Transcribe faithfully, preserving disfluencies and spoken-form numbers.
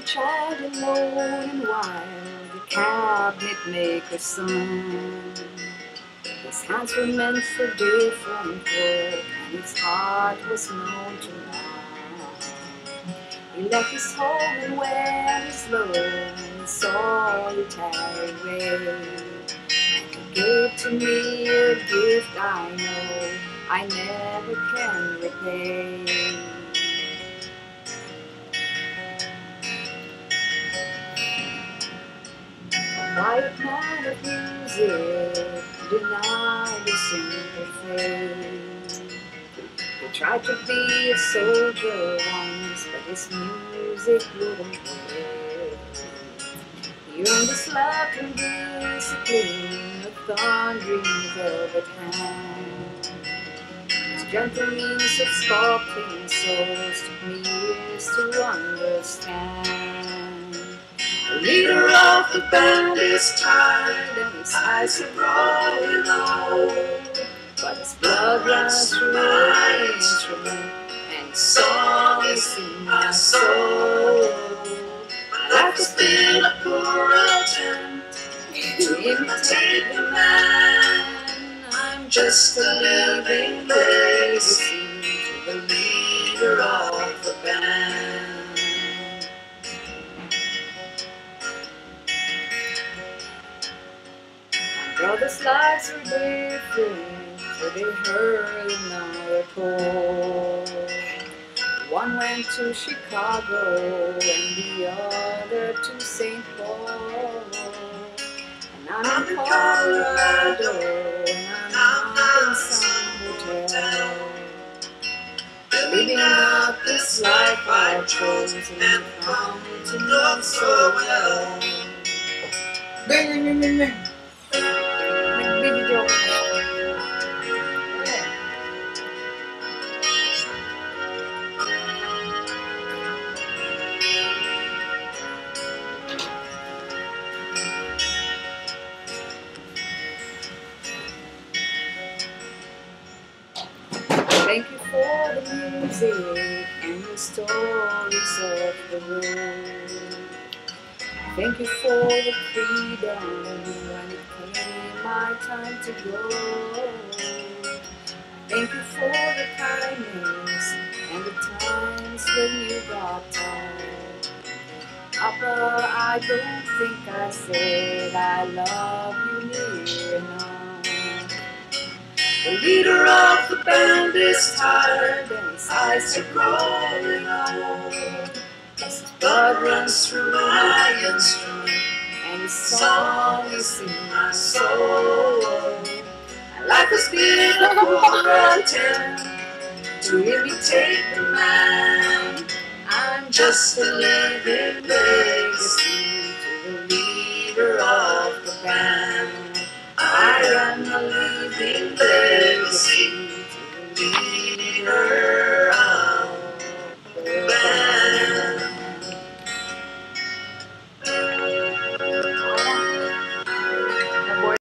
child alone and wild, the cabinet maker's son. His hands were meant for different work, and his heart was known to none. He left his home and went his lone, solitary way. And he gave to me a gift I know I never can repay. Quiet man of music, denied a simple faith. He tried to be a soldier once, but his music wouldn't play. He earned his love and discipline, a thundering velvet hand. His gentle means of sculpting souls took me years to understand. The leader of the band is tired and his eyes are growing old, but his blood runs through my instrument and his song is in my soul. My life has been a poor attempt to imitate the man. I'm just a living legacy to the leader of the band. Brothers' lives were different, for they heard another call. One went to Chicago and the other to Saint Paul. And I'm in Colorado and I'm up in some hotel, living out this life I've chosen and come to know so well. Bing, bing, bing, bing, bing. Thank you for the music and the stories of the road. Thank you for the freedom when it came my time to go. Thank you for the kindness and the times when you got tired. Papa, I don't think I said I love you near enough. The leader of the band is tired and his eyes are growing old. His blood runs through my instrument and his song is in my soul. My life has been a poor attempt to imitate the man. I'm just a living legacy to the leader of the band. I am a living legacy.